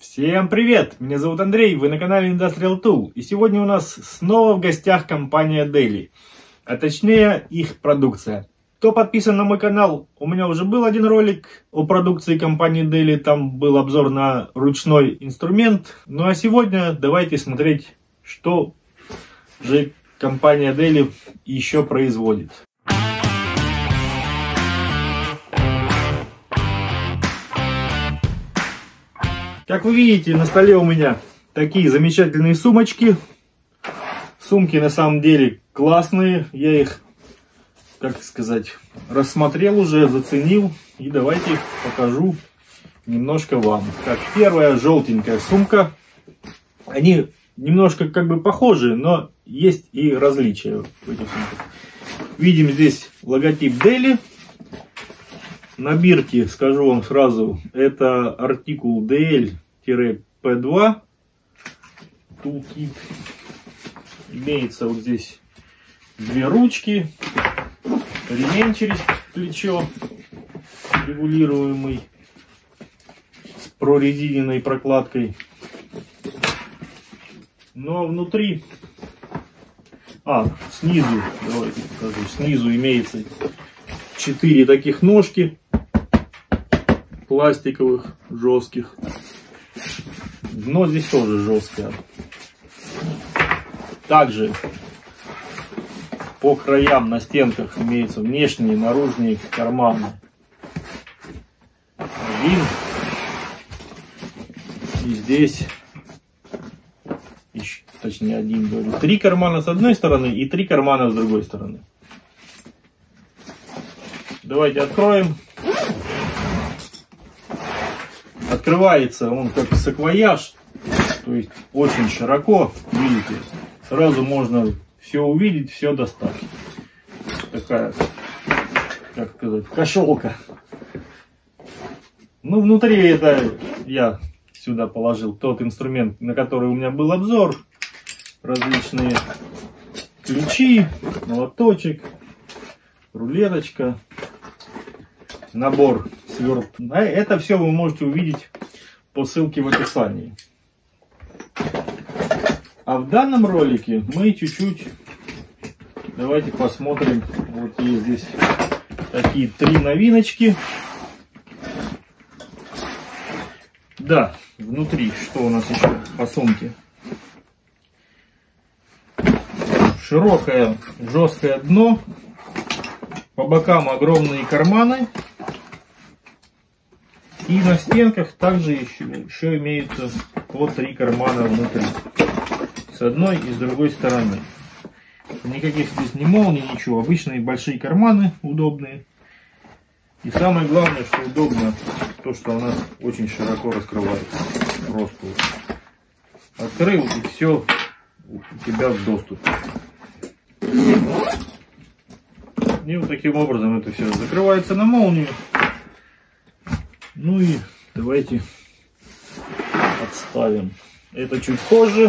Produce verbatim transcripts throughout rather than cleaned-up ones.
Всем привет! Меня зовут Андрей, вы на канале Industrial Tool. И сегодня у нас снова в гостях компания Daily, а точнее их продукция. Кто подписан на мой канал, у меня уже был один ролик о продукции компании Daily, там был обзор на ручной инструмент. Ну а сегодня давайте смотреть, что же компания Daily еще производит. Как вы видите, на столе у меня такие замечательные сумочки. Сумки на самом деле классные. Я их, как сказать, рассмотрел уже, заценил. И давайте их покажу немножко вам. Так, первая желтенькая сумка. Они немножко как бы похожи, но есть и различия в этих сумках. Видим здесь логотип Daily. На бирке, скажу вам сразу, это артикул ди эл пи два Toolkit. Имеется вот здесь две ручки, ремень через плечо регулируемый с прорезиненной прокладкой. Ну а внутри, а снизу, давайте покажу, снизу имеется четыре таких ножки пластиковых, жестких. Дно здесь тоже жесткое. Также по краям на стенках имеются внешние и наружные карманы. Один. И здесь, еще, точнее один, говорю, три кармана с одной стороны и три кармана с другой стороны. Давайте откроем. Открывается он как саквояж, то есть очень широко, видите, сразу можно все увидеть, все достать. Такая, как сказать, кошелка. Ну, внутри это я сюда положил тот инструмент, на который у меня был обзор. Различные ключи, молоточек, рулеточка. Набор сверт. Это все вы можете увидеть по ссылке в описании. А в данном ролике мы чуть-чуть давайте посмотрим. Вот есть здесь такие три новиночки. Да, внутри что у нас еще по сумке? Широкое жесткое дно. По бокам огромные карманы. И на стенках также еще, еще имеются по три кармана внутри. С одной и с другой стороны. Никаких здесь ни молний, ничего. Обычные большие карманы, удобные. И самое главное, что удобно, то, что она очень широко раскрывается. Просто открыл, и все у тебя в доступе. И вот таким образом это все закрывается на молнию. Ну и давайте отставим. Это чуть позже.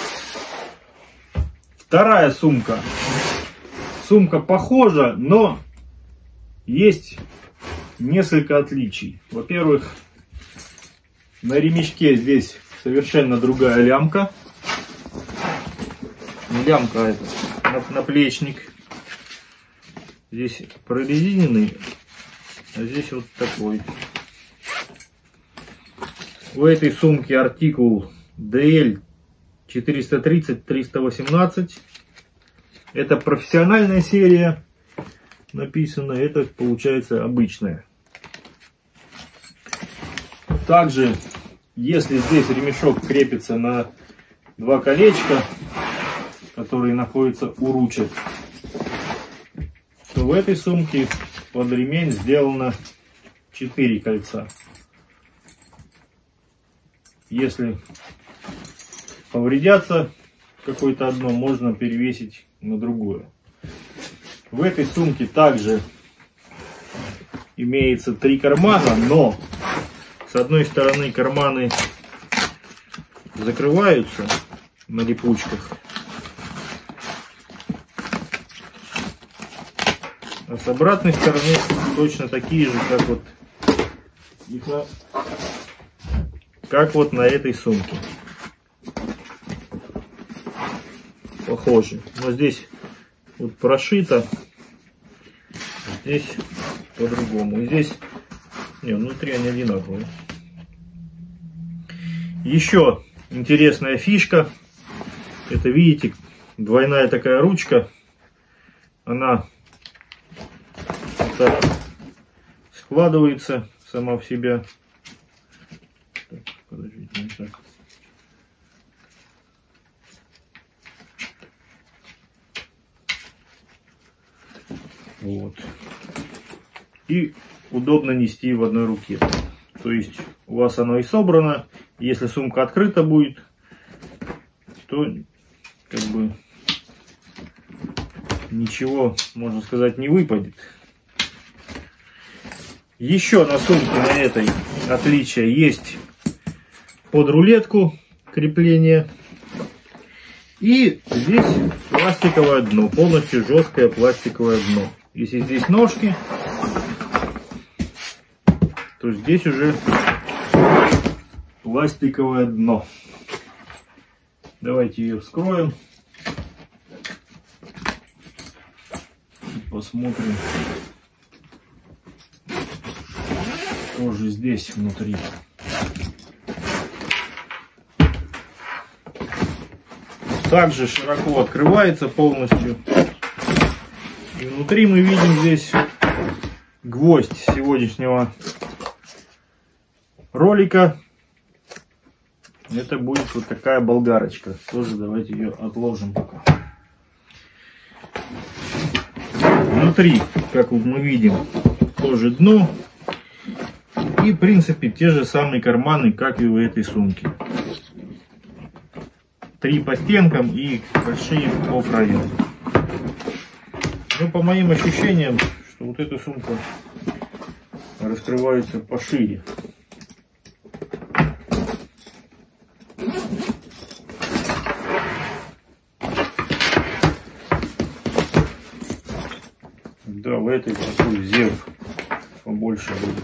Вторая сумка. Сумка похожа, но есть несколько отличий. Во-первых, на ремешке здесь совершенно другая лямка. Не лямка, а это наплечник. Здесь прорезиненный, а здесь вот такой. У этой сумки артикул ди эл четыреста тридцать триста восемнадцать. Это профессиональная серия написано, это получается обычная. Также, если здесь ремешок крепится на два колечка, которые находятся у ручек, то в этой сумке под ремень сделано четыре кольца. Если повредятся какое-то одно, можно перевесить на другое. В этой сумке также имеется три кармана, но с одной стороны карманы закрываются на липучках, а с обратной стороны точно такие же, как вот их на как вот на этой сумке. Похоже. Но здесь вот прошито. Здесь по-другому. Здесь... Не, внутри они одинаковые. Еще интересная фишка. Это, видите, двойная такая ручка. Она так складывается сама в себя. Так, подождите, не так. Вот. И удобно нести в одной руке. То есть у вас оно и собрано. Если сумка открыта будет, то как бы ничего, можно сказать, не выпадет. Еще на сумке на этой отличие есть под рулетку крепление. И здесь пластиковое дно, полностью жесткое пластиковое дно. Если здесь ножки, то здесь уже пластиковое дно. Давайте ее вскроем. Посмотрим, что же здесь внутри. Также широко открывается полностью. И внутри мы видим здесь гвоздь сегодняшнего ролика. Это будет вот такая болгарочка. Тоже давайте ее отложим пока. Внутри, как мы видим, тоже дно. И в принципе те же самые карманы, как и в этой сумке. Три по стенкам и большие по краям. Ну, по моим ощущениям, что вот эта сумка раскрывается пошире. Да, в этой такой зев побольше будет.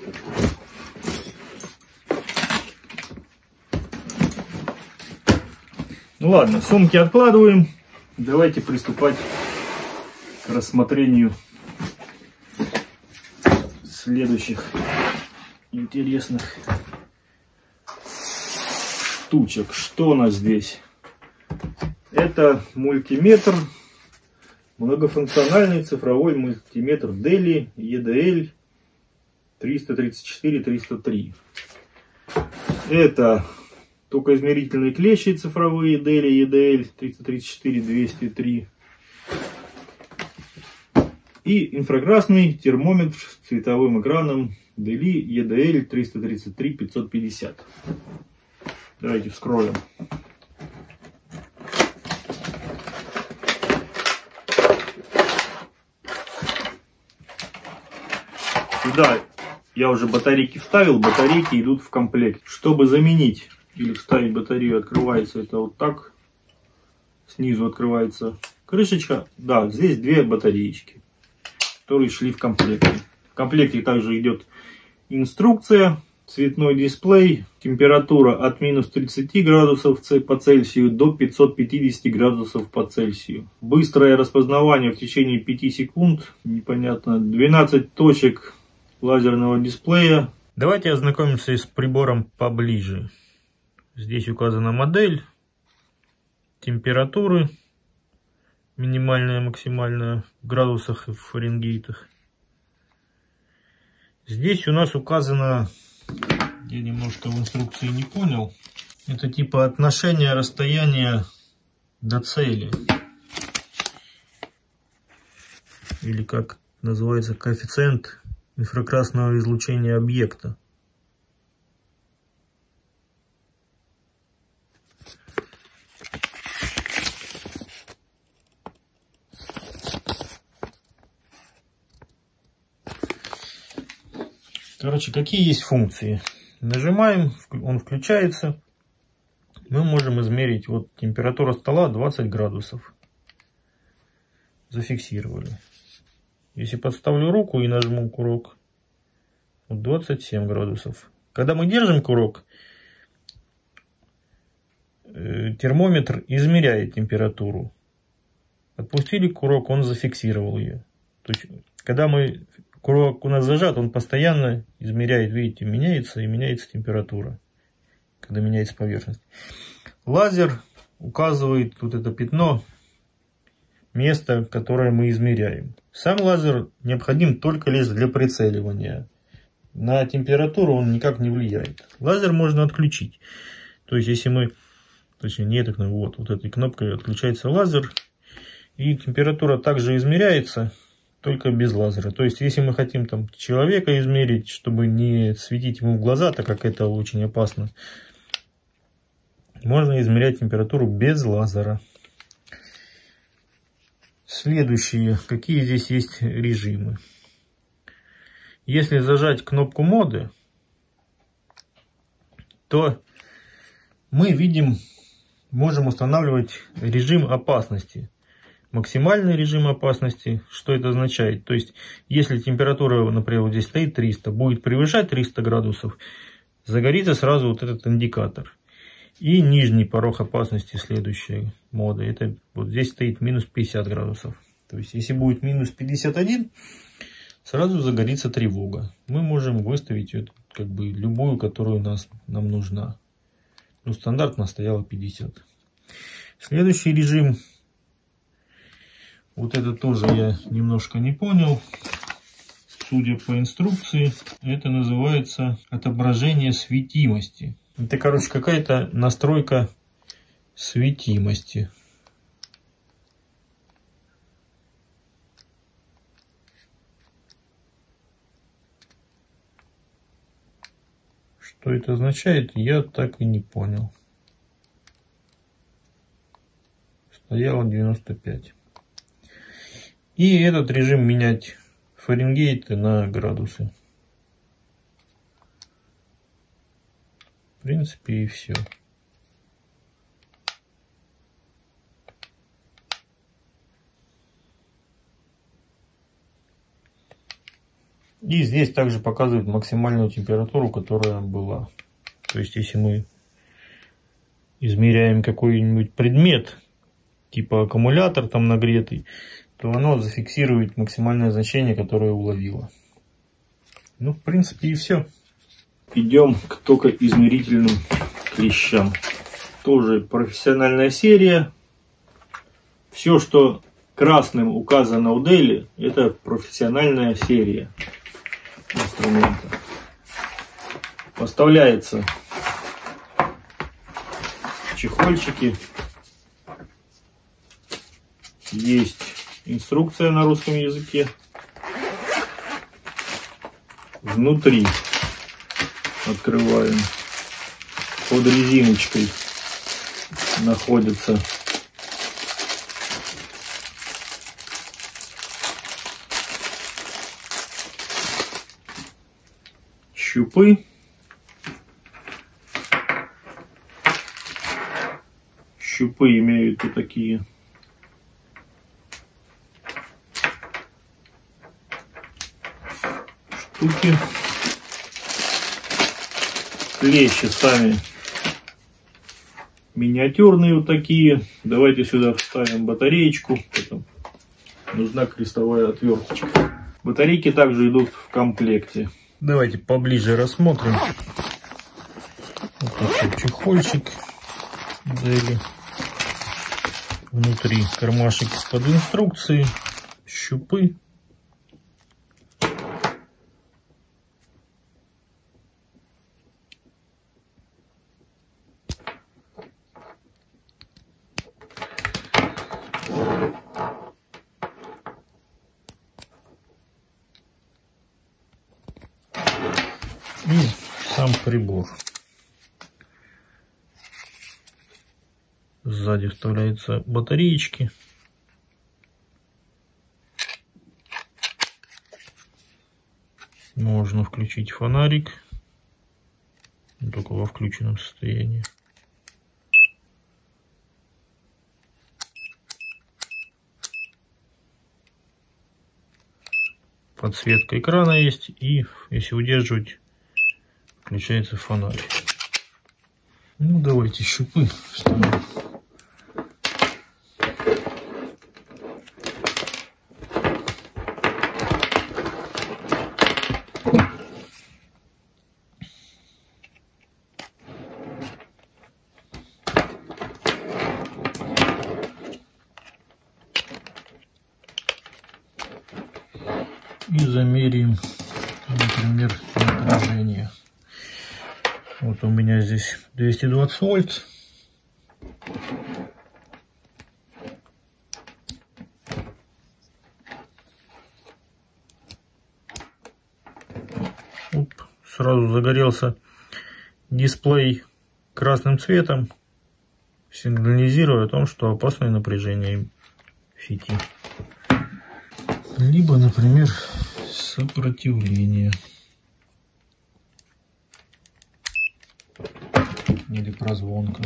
Ну ладно, сумки откладываем. Давайте приступать к рассмотрению следующих интересных штучек. Что у нас здесь? Это мультиметр, многофункциональный цифровой мультиметр Deli и ди эл триста тридцать четыре триста три. Это токоизмерительные клещи цифровые Deli и ди эл триста тридцать четыре двести три. И инфракрасный термометр с цветовым экраном Deli и ди эл триста тридцать три пятьсот пятьдесят. Давайте вскроем. Сюда я уже батарейки вставил, батарейки идут в комплект. Чтобы заменить или вставить батарею, открывается это вот так. Снизу открывается крышечка. Да, здесь две батареечки, которые шли в комплекте. В комплекте также идет инструкция, цветной дисплей, температура от минус тридцати градусов по Цельсию до пятисот пятидесяти градусов по Цельсию. Быстрое распознавание в течение пяти секунд, непонятно, двенадцать точек лазерного дисплея. Давайте ознакомимся с прибором поближе. Здесь указана модель, температуры, минимальная, максимальная в градусах и в фаренгейтах. Здесь у нас указано, я немножко в инструкции не понял, это типа отношение расстояния до цели. Или как называется, коэффициент инфракрасного излучения объекта. Короче, какие есть функции? Нажимаем, он включается. Мы можем измерить, вот температура стола двадцать градусов. Зафиксировали. Если подставлю руку и нажму курок, двадцать семь градусов. Когда мы держим курок, термометр измеряет температуру. Отпустили курок, он зафиксировал ее. То есть, когда мы, курок у нас зажат, он постоянно измеряет, видите, меняется и меняется температура, когда меняется поверхность. Лазер указывает вот это пятно, место, которое мы измеряем. Сам лазер необходим только лишь для прицеливания. На температуру он никак не влияет. Лазер можно отключить. То есть, если мы, точнее, не так, вот, вот этой кнопкой отключается лазер, и температура также измеряется, только без лазера. То есть, если мы хотим там человека измерить, чтобы не светить ему в глаза, так как это очень опасно, можно измерять температуру без лазера. Следующие, какие здесь есть режимы. Если зажать кнопку моды, то мы видим, можем устанавливать режим опасности. Максимальный режим опасности, что это означает? То есть, если температура, например, вот здесь стоит триста, будет превышать триста градусов, загорится сразу вот этот индикатор. И нижний порог опасности, следующая мода, это вот здесь стоит минус пятьдесят градусов. То есть, если будет минус пятьдесят один, сразу загорится тревога. Мы можем выставить эту, как бы, любую, которую нас, нам нужна. Ну, стандартно стояла пятьдесят. Следующий режим. Вот это тоже я немножко не понял. Судя по инструкции, это называется отображение светимости. Это, короче, какая-то настройка светимости. Что это означает, я так и не понял. Стояло девяносто пять. И этот режим менять Фаренгейты на градусы. В принципе, и все. И здесь также показывает максимальную температуру, которая была. То есть, если мы измеряем какой-нибудь предмет, типа аккумулятор там нагретый, то оно зафиксирует максимальное значение, которое уловило. Ну, в принципе, и все. Идем к токоизмерительным клещам. Тоже профессиональная серия. Все, что красным указано у Дели, это профессиональная серия инструмента. Поставляется в чехольчике. Есть инструкция на русском языке. Внутри открываем, под резиночкой находится щупы. Щупы имеют вот такие штуки. Клещи сами миниатюрные вот такие. Давайте сюда вставим батареечку. Потом нужна крестовая отверточка. Батарейки также идут в комплекте. Давайте поближе рассмотрим. Вот такой чехольчик. Дели. Внутри кармашек под инструкции. Щупы. И сам прибор. Сзади вставляются батареечки. Можно включить фонарик, только во включенном состоянии. Подсветка экрана есть, и если удерживать, включается фонарь. Ну, давайте щупы вставим. И замерим, например, напряжение. Вот у меня здесь двести двадцать вольт. Оп, сразу загорелся дисплей красным цветом, сигнализируя о том, что опасное напряжение в сети. Либо, например, сопротивление. Или прозвонка.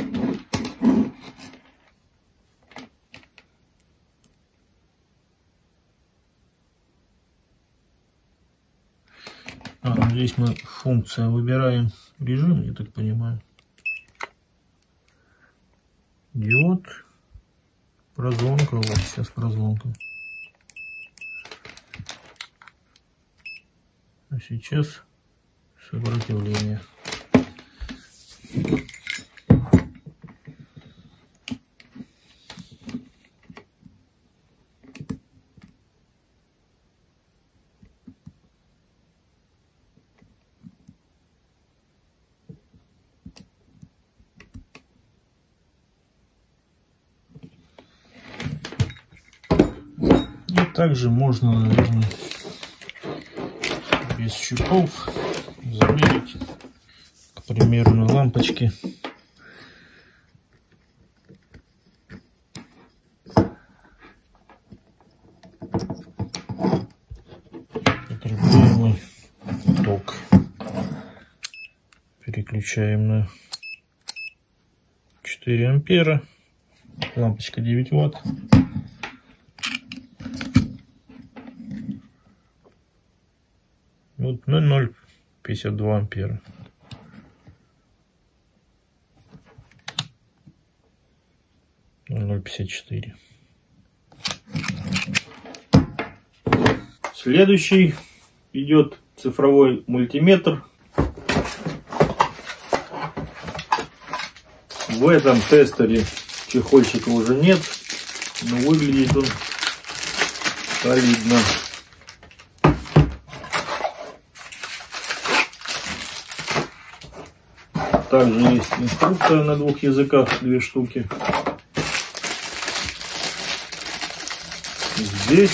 А, ну здесь мы функция выбираем режим, я так понимаю. Диод. Прозвонка. Вот сейчас прозвонка. А сейчас сопротивление. И также можно, наверное, без щупов замерить, к примеру, на лампочке. Потребляемый ток. Переключаем на четыре ампера. Лампочка девять ватт. Вот ноль целых пятьдесят два ампера. ноль целых пятьдесят четыре. Следующий идет цифровой мультиметр. В этом тестере чехольчика уже нет, но выглядит он солидно. Также есть инструкция на двух языках, две штуки. Здесь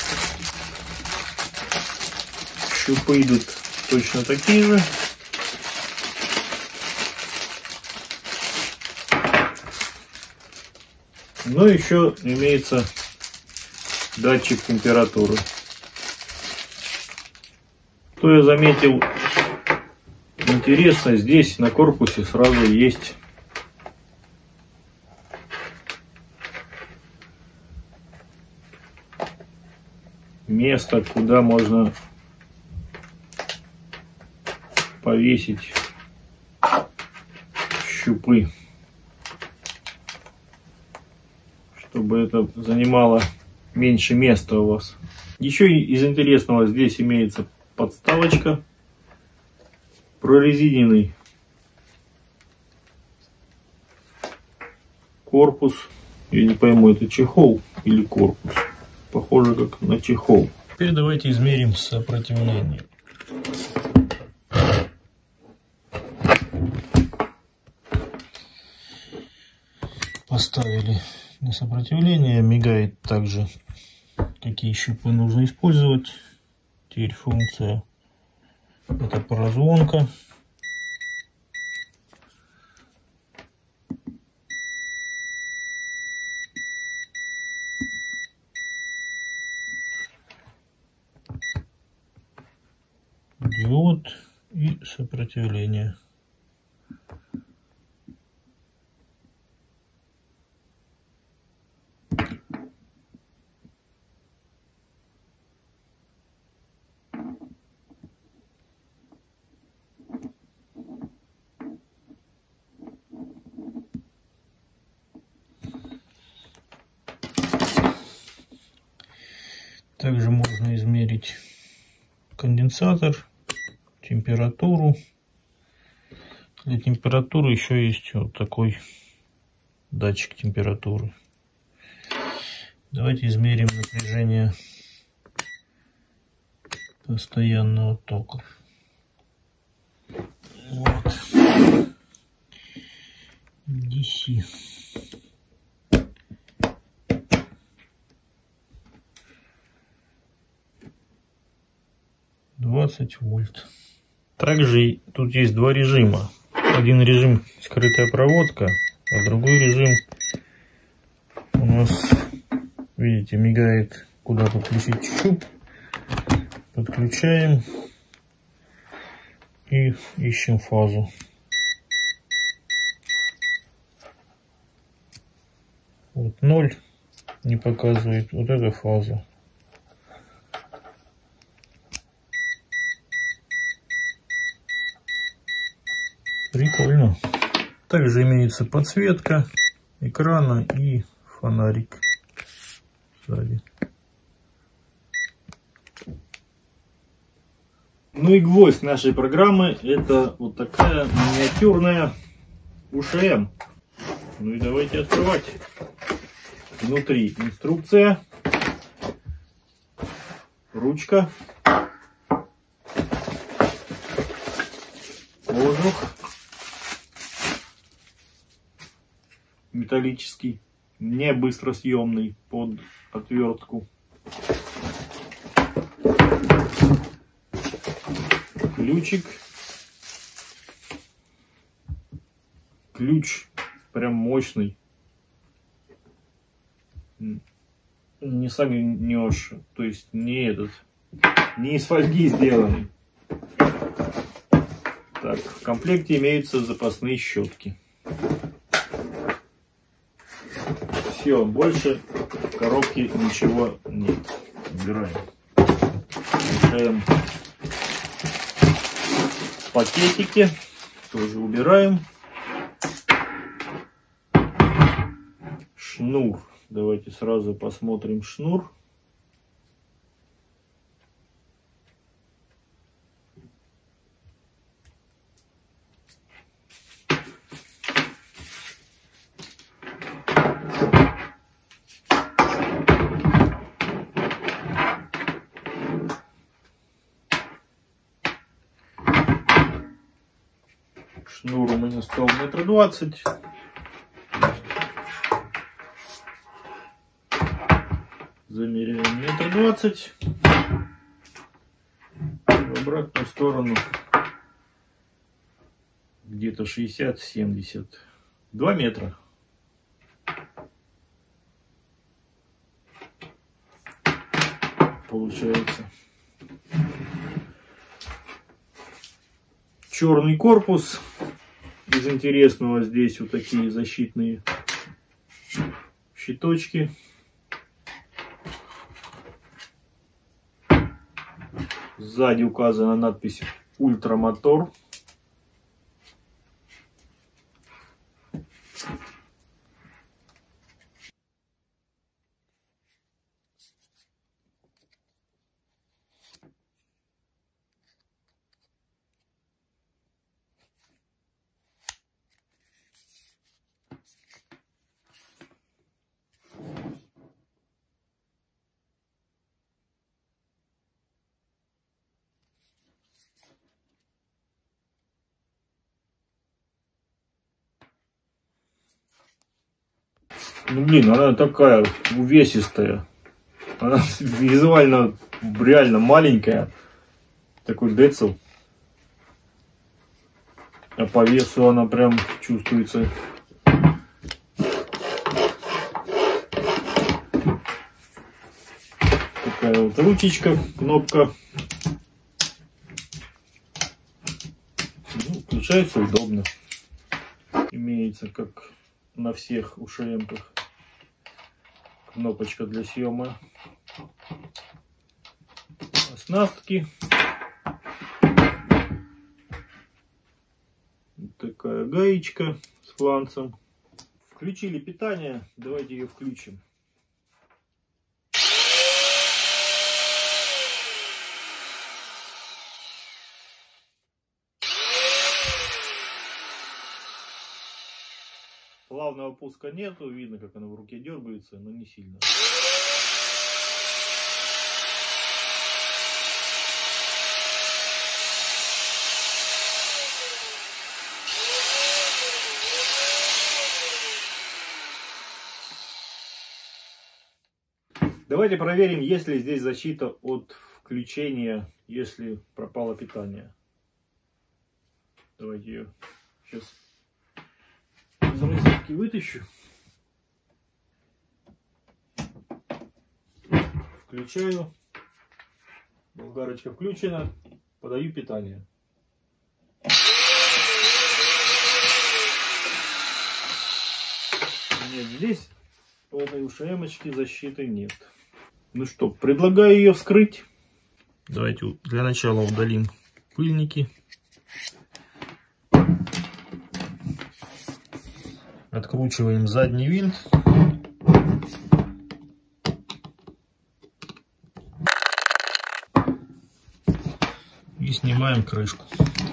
щупы идут точно такие же. Но еще имеется датчик температуры. Что я заметил интересно, здесь на корпусе сразу есть место, куда можно повесить щупы, чтобы это занимало меньше места у вас. Еще из интересного здесь имеется подставочка, прорезиненный корпус. Я не пойму, это чехол или корпус. Похоже как на чехол. Теперь давайте измерим сопротивление. Поставили на сопротивление. Мигает также, какие щупы нужно использовать. Теперь функция. Это прозвонка. Диод и сопротивление. Также можно измерить конденсатор, температуру. Для температуры еще есть вот такой датчик температуры. Давайте измерим напряжение постоянного тока. Вот. ди си. двадцать вольт. Также тут есть два режима. Один режим скрытая проводка, а другой режим у нас, видите, мигает, куда подключить щуп. Подключаем и ищем фазу. Вот ноль не показывает, вот эта фаза. Прикольно. Также имеется подсветка экрана и фонарик сзади. Ну и гвоздь нашей программы — это вот такая миниатюрная у ш эм. Ну и давайте открывать. Внутри инструкция, ручка, воздух металлический, не быстросъемный, под отвертку. Ключик. Ключ прям мощный. Не согнешь, то есть не этот, не из фольги сделанный. Так, в комплекте имеются запасные щетки. Все, больше в коробке ничего нет. Убираем. Убираем пакетики, тоже убираем. Шнур. Давайте сразу посмотрим шнур. Шнур у меня стал метр двадцать. Замеряем метр двадцать. В обратную сторону где-то шестьдесят-семьдесят. Два метра. Получается. Черный корпус. Из интересного здесь вот такие защитные щиточки. Сзади указана надпись «Ультрамотор». Ну блин, она такая увесистая. Она визуально реально маленькая. Такой децл. А по весу она прям чувствуется. Такая вот ручечка, кнопка. Ну, включается удобно. Имеется как на всех у ш эм-ках. Кнопочка для съема оснастки. Такая гаечка с фланцем. Включили питание. Давайте ее включим. Плавного пуска нету, видно, как она в руке дергается, но не сильно. Давайте проверим, есть ли здесь защита от включения, если пропало питание. Давайте ее сейчас из розетки вытащу. Включаю. Болгарочка включена. Подаю питание. Нет, здесь по этой ушемочке защиты нет. Ну что, предлагаю ее вскрыть. Давайте для начала удалим пыльники. Откручиваем задний винт. И снимаем крышку.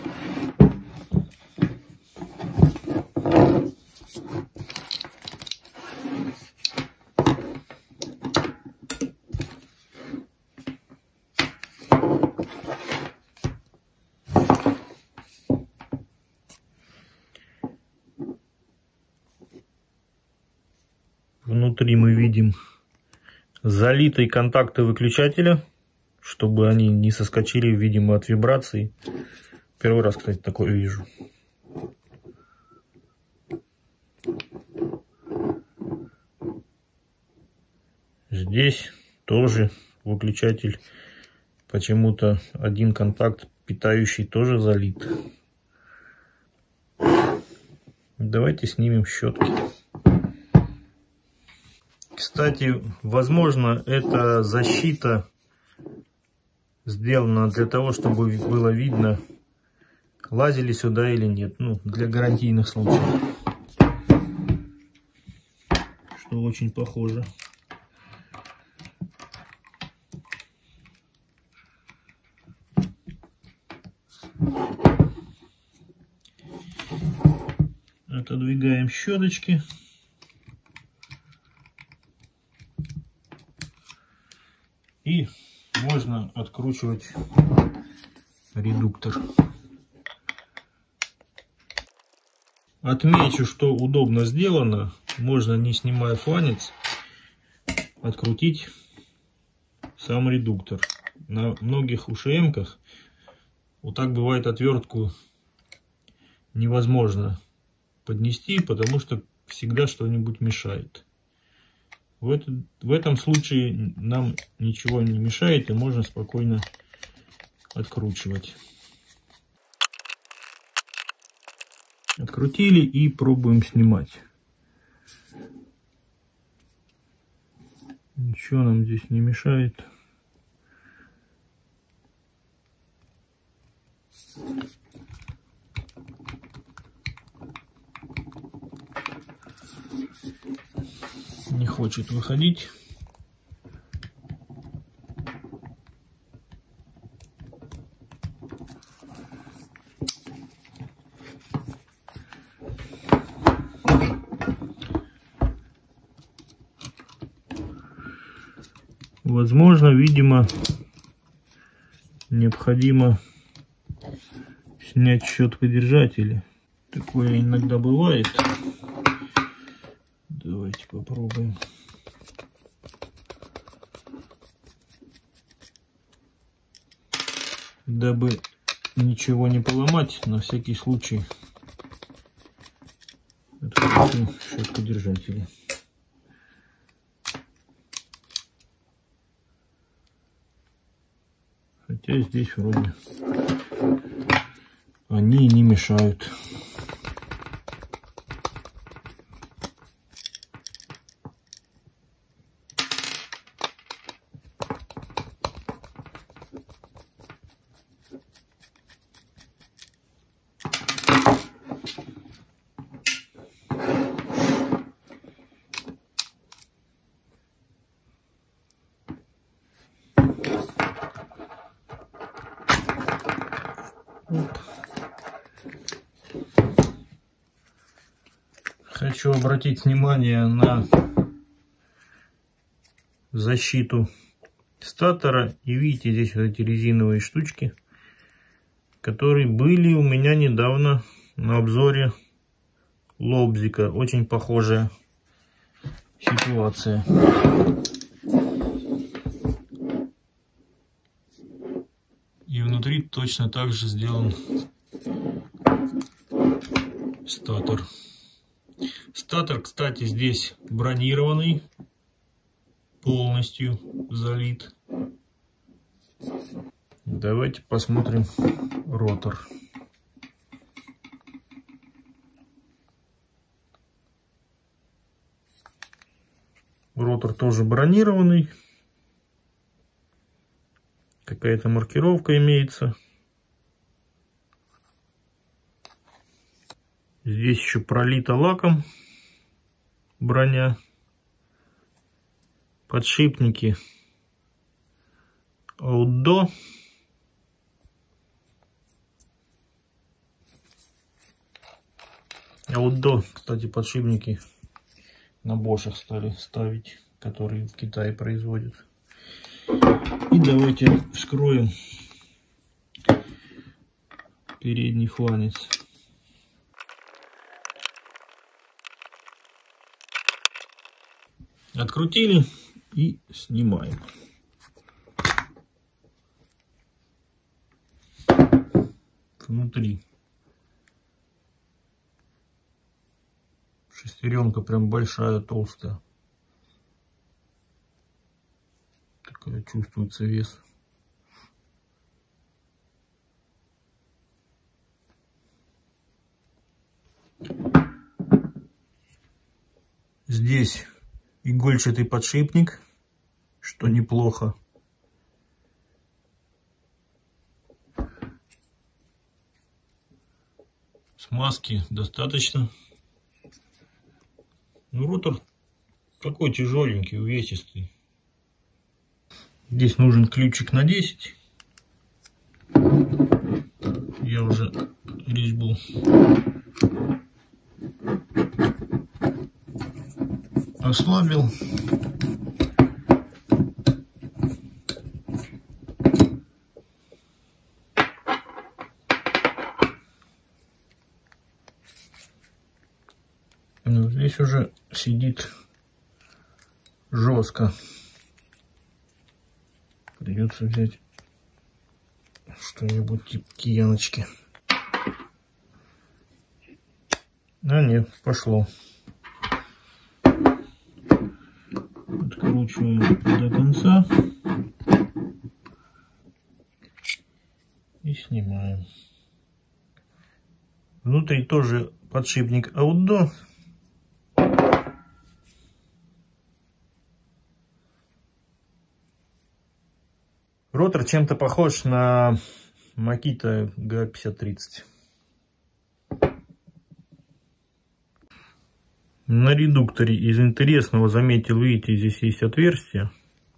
Внутри мы видим залитые контакты выключателя, чтобы они не соскочили, видимо, от вибраций. Первый раз, кстати, такое вижу. Здесь тоже выключатель, почему-то один контакт питающий тоже залит. Давайте снимем щетки. Кстати, возможно, эта защита сделана для того, чтобы было видно, лазили сюда или нет. Ну, для гарантийных случаев. Что очень похоже. Отодвигаем щеточки. И можно откручивать редуктор. Отмечу, что удобно сделано. Можно, не снимая фланец, открутить сам редуктор. На многих УШМ-ках вот так бывает, отвертку невозможно поднести, потому что всегда что-нибудь мешает. В, это, в этом случае нам ничего не мешает и можно спокойно откручивать. Открутили и пробуем снимать. Ничего нам здесь не мешает. Не хочет выходить. Возможно, видимо, необходимо снять щеткодержатели. Такое иногда бывает. Давайте попробуем. Дабы ничего не поломать, на всякий случай открутим щеткодержатели. Хотя здесь вроде они не мешают. Хочу обратить внимание на защиту статора. И видите, здесь вот эти резиновые штучки, которые были у меня недавно на обзоре Лобзика. Очень похожая ситуация. И внутри точно так же сделан статор. Статор, кстати, здесь бронированный, полностью залит. Давайте посмотрим ротор. Ротор тоже бронированный. Какая-то маркировка имеется. Здесь еще пролита лаком броня. Подшипники Аудо. Аудо, кстати, подшипники на Бошах стали ставить, которые в Китае производят. И давайте вскроем передний фланец. Открутили и снимаем. Внутри шестеренка прям большая, толстая. Такая чувствуется вес. Здесь игольчатый подшипник, что неплохо. Смазки достаточно. Ну, ротор такой тяжеленький, увесистый. Здесь нужен ключик на десять. Я уже резьбу ослабил. Ну, здесь уже сидит жестко. Придется взять что-нибудь типа кияночки. А нет, пошло. Откручиваем до конца и снимаем. Внутри тоже подшипник Аудо. Ротор чем-то похож на Makita джи пятьдесят тридцать. На редукторе из интересного заметил, видите, здесь есть отверстие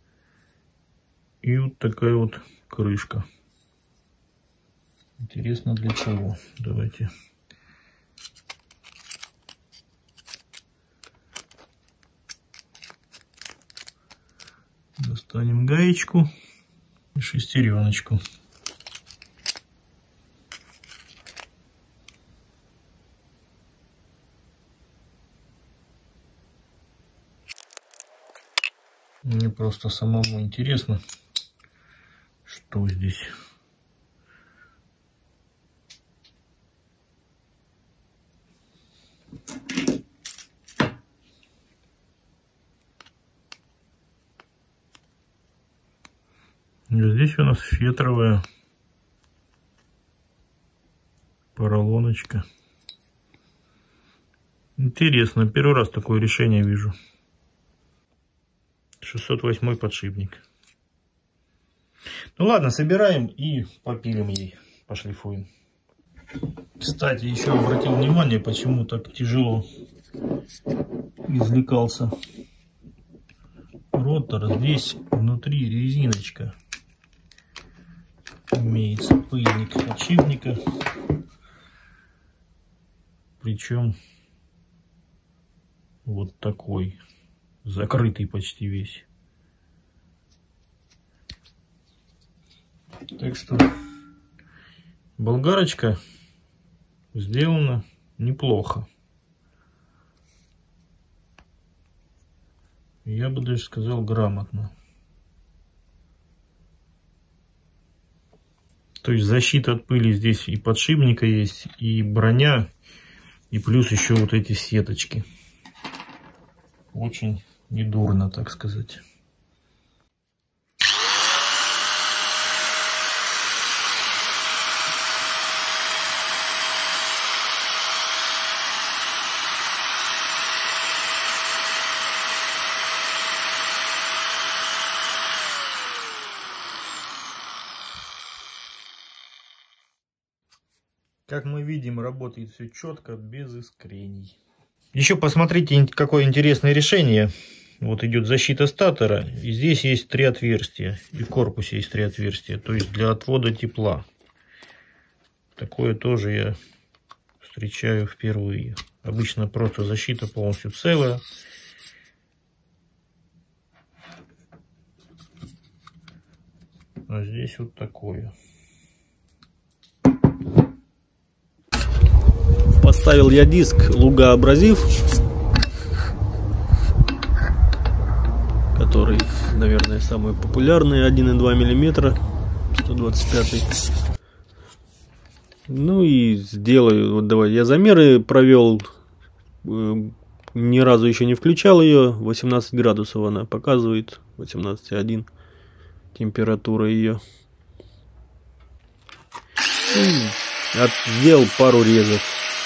и вот такая вот крышка. Интересно для чего? Давайте. Достанем гаечку и шестереночку. Мне просто самому интересно, что здесь. Здесь у нас фетровая поролоночка. Интересно, первый раз такое решение вижу. шестьсот восьмой подшипник. Ну ладно, собираем и попилим ей, пошлифуем. Кстати, еще обратил внимание, почему так тяжело извлекался ротор. Здесь внутри резиночка. Имеется пыльник подшипника. Причем Вот такой. Закрытый почти весь. Так что болгарочка сделана неплохо. Я бы даже сказал, грамотно. То есть защита от пыли здесь и подшипника есть, и броня, и плюс еще вот эти сеточки. Очень недурно, так сказать. Как мы видим, работает все четко, без искрений. Еще посмотрите, какое интересное решение. Вот идет защита статора. И здесь есть три отверстия. И в корпусе есть три отверстия. То есть для отвода тепла. Такое тоже я встречаю впервые. Обычно просто защита полностью целая. А здесь вот такое. Поставил я диск Луга Абразив, который, наверное, самый популярный, один и два миллиметра, сто двадцать пятый. Ну и сделаю, вот давай, я замеры провел, ни разу еще не включал ее, восемнадцать градусов она показывает, восемнадцать и один температура ее. От, сделал пару резов.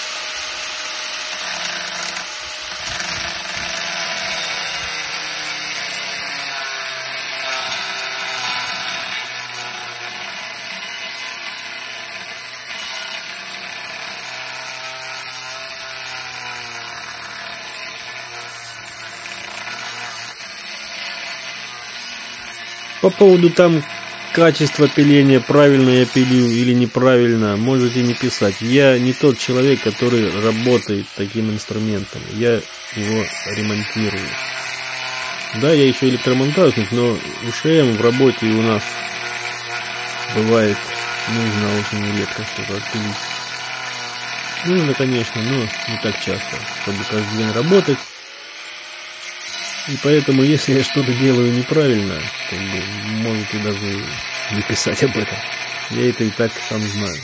По поводу там качества пиления, правильно я пилю или неправильно, можете не писать. Я не тот человек, который работает таким инструментом. Я его ремонтирую. Да, я еще электромонтажник, но у ШМ в работе у нас бывает нужно очень редко что-то отпилить. Нужно, конечно, но не так часто, чтобы каждый день работать. И поэтому, если я что-то делаю неправильно, как бы, можете даже не писать об этом. Я это и так сам знаю.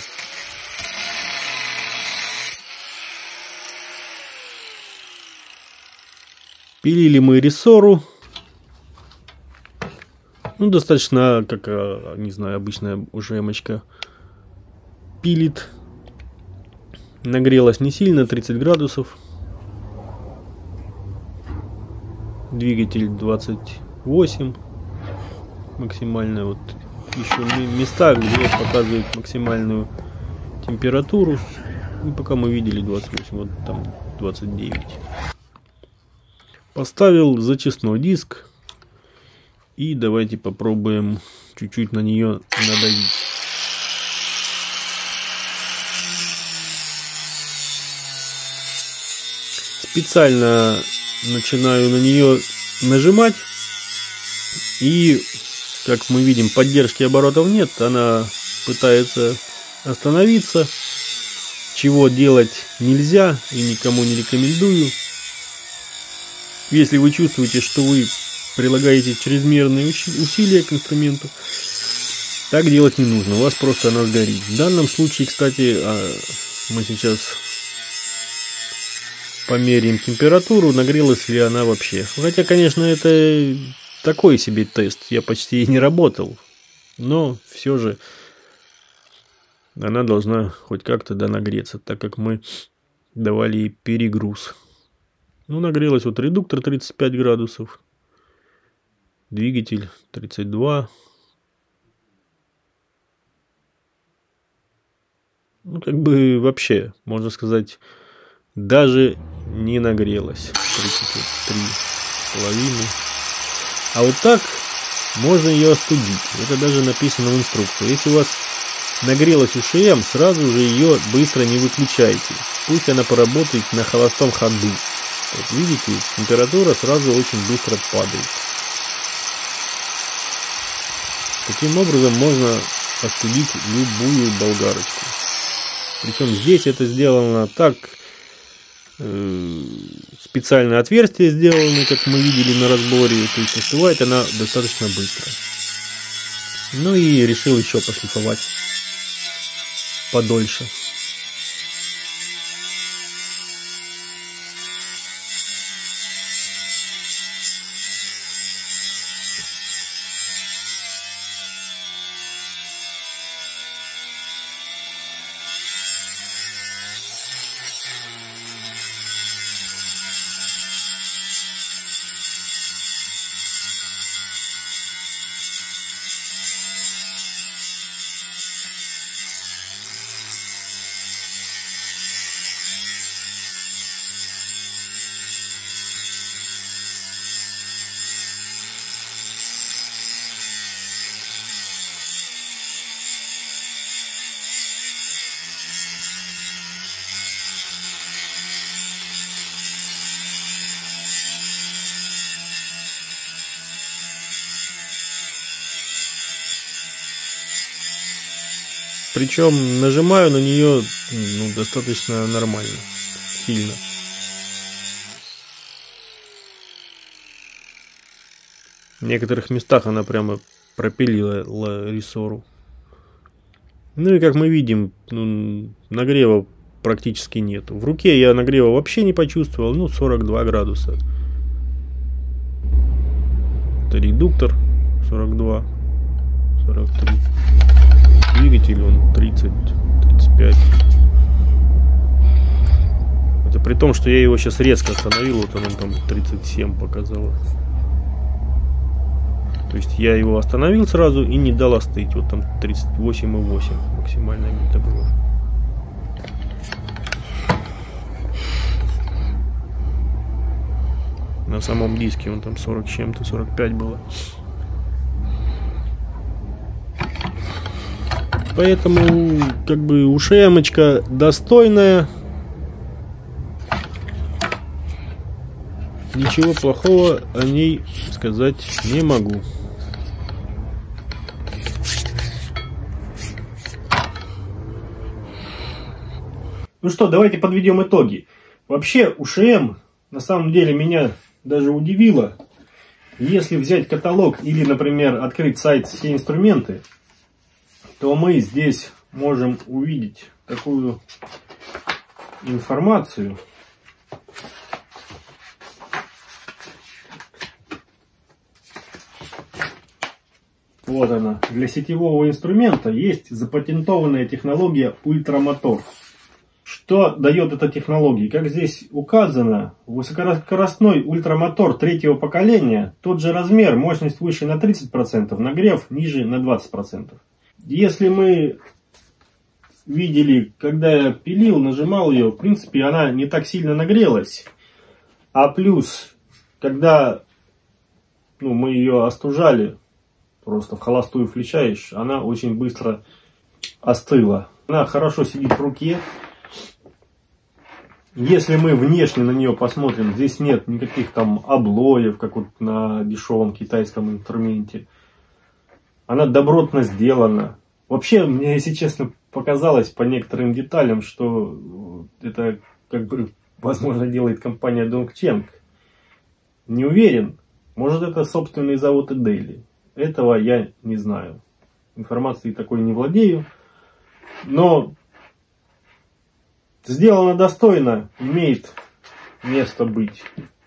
Пилили мы рессору. Ну, достаточно, как, не знаю, обычная ужемочка пилит. Нагрелась не сильно, тридцать градусов. Двигатель двадцать восемь максимально. Вот еще места, где показывает максимальную температуру. И пока мы видели двадцать восемь, вот там двадцать девять. Поставил зачистной диск. И давайте попробуем чуть-чуть на нее надавить. Специально начинаю на нее нажимать, и как мы видим, поддержки оборотов нет, она пытается остановиться, чего делать нельзя и никому не рекомендую. Если вы чувствуете, что вы прилагаете чрезмерные усилия к инструменту, так делать не нужно, у вас просто она сгорит. В данном случае, кстати, мы сейчас померяем температуру, нагрелась ли она вообще. Хотя, конечно, это такой себе тест, я почти и не работал. Но все же она должна хоть как-то да нагреться, так как мы давали ей перегруз. Ну, нагрелась вот редуктор тридцать пять градусов, двигатель тридцать два. Ну, как бы вообще, можно сказать, даже не нагрелась. тридцать три с половиной. А вот так можно ее остудить. Это даже написано в инструкции. Если у вас нагрелась УШМ, сразу же ее быстро не выключайте. Пусть она поработает на холостом ходу. Вот видите, температура сразу очень быстро падает. Таким образом можно остудить любую болгарочку. Причем здесь это сделано так, э, специальные отверстия сделаны, как мы видели на разборе, то есть остывает она достаточно быстро. Ну и решил еще пошлифовать подольше. Причем нажимаю на нее ну, достаточно нормально, сильно. В некоторых местах она прямо пропилила рессору. Ну и как мы видим, ну, нагрева практически нету. В руке я нагрева вообще не почувствовал, ну сорок два градуса. Это редуктор сорок два, сорок три. Двигатель он тридцать, тридцать пять. Это при том, что я его сейчас резко остановил, вот он там тридцать семь показало. То есть я его остановил сразу и не дал остыть. Вот там тридцать восемь и восемь максимальная мета была. На самом диске он там сорок с чем-то, сорок пять было. Поэтому, как бы, ушемочка достойная. Ничего плохого о ней сказать не могу. Ну что, давайте подведем итоги. Вообще, УШМ на самом деле меня даже удивило. Если взять каталог или, например, открыть сайт «Все инструменты», то мы здесь можем увидеть такую информацию. Вот она. Для сетевого инструмента есть запатентованная технология ультрамотор. Что дает эта технология? Как здесь указано, высокоскоростной ультрамотор третьего поколения, тот же размер, мощность выше на тридцать процентов, нагрев ниже на двадцать процентов. Если мы видели, когда я пилил, нажимал ее, в принципе, она не так сильно нагрелась. А плюс, когда ну, мы ее остужали, просто в холостую включаешь, она очень быстро остыла. Она хорошо сидит в руке. Если мы внешне на нее посмотрим, здесь нет никаких там облоев, как вот на дешевом китайском инструменте. Она добротно сделана. Вообще, мне, если честно, показалось по некоторым деталям, что это, как бы, возможно, делает компания Dongcheng. Не уверен. Может, это собственный завод Эдели. Этого я не знаю. Информацией такой не владею. Но сделано достойно, имеет место быть.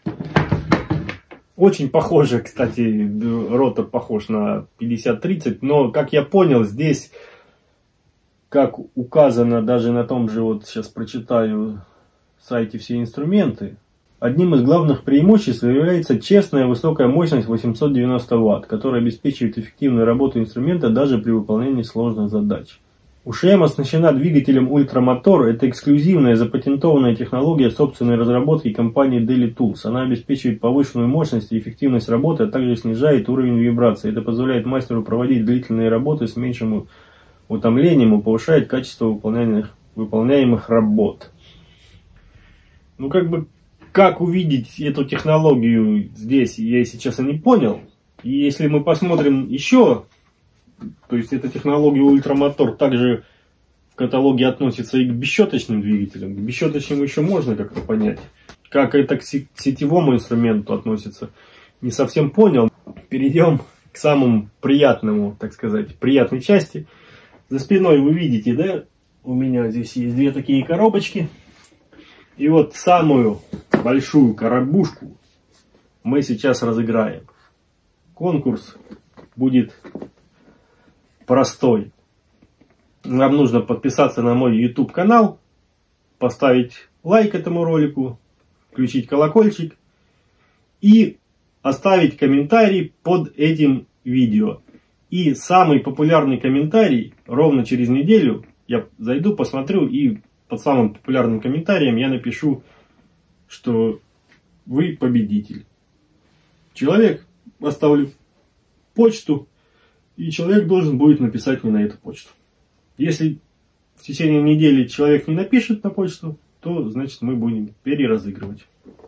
Очень похоже, кстати, ротор похож на пятьдесят тридцать, но, как я понял, здесь, как указано даже на том же, вот сейчас прочитаю, сайте «Все инструменты», одним из главных преимуществ является честная высокая мощность восемьсот девяносто ватт, которая обеспечивает эффективную работу инструмента даже при выполнении сложных задач. УШМ оснащена двигателем ультрамотор. Это эксклюзивная запатентованная технология собственной разработки компании Deli Tools. Она обеспечивает повышенную мощность и эффективность работы, а также снижает уровень вибрации. Это позволяет мастеру проводить длительные работы с меньшим утомлением и повышает качество выполняемых, выполняемых работ. Ну, как бы, как увидеть эту технологию здесь, я, если честно, не понял. И если мы посмотрим еще, то есть эта технология ультрамотор также в каталоге относится и к бесщеточным двигателям. К бесщеточным еще можно как-то понять. Как это к сетевому инструменту относится, не совсем понял. Перейдем к самому приятному, так сказать, приятной части. За спиной вы видите, да, у меня здесь есть две такие коробочки. И вот самую большую коробушку мы сейчас разыграем. Конкурс будет простой. Нам нужно подписаться на мой YouTube канал, поставить лайк этому ролику, включить колокольчик и оставить комментарий под этим видео. И самый популярный комментарий ровно через неделю я зайду, посмотрю, и под самым популярным комментарием я напишу, что вы победитель. Человек, оставлю почту, и человек должен будет написать мне на эту почту. Если в течение недели человек не напишет на почту, то значит мы будем переразыгрывать.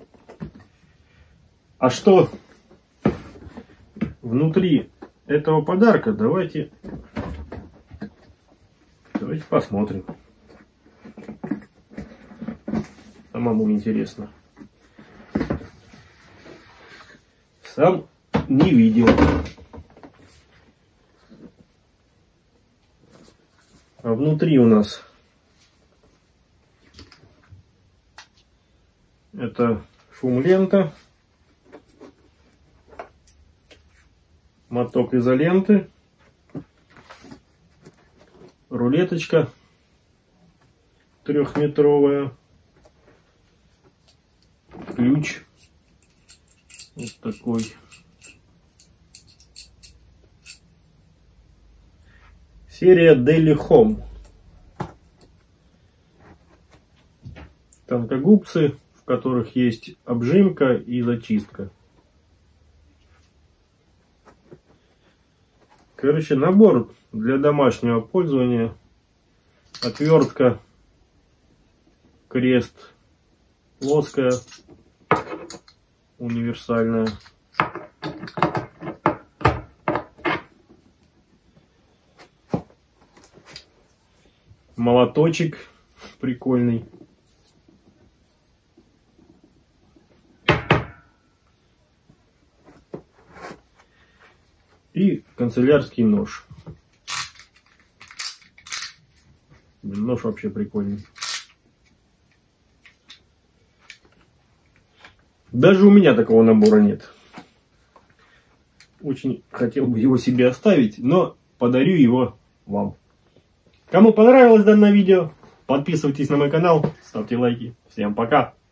А что внутри этого подарка, давайте, давайте посмотрим. Самому интересно. Сам не видел. А внутри у нас это шум-лента, моток изоленты, рулеточка трехметровая, ключ вот такой, серия Daily Home, тонкогубцы, в которых есть обжимка и зачистка. Короче, набор для домашнего пользования. Отвертка, крест, плоская, универсальная. Молоточек прикольный. И канцелярский нож. Нож вообще прикольный. Даже у меня такого набора нет. Очень хотел бы его себе оставить, но подарю его вам. Кому понравилось данное видео, подписывайтесь на мой канал, ставьте лайки. Всем пока!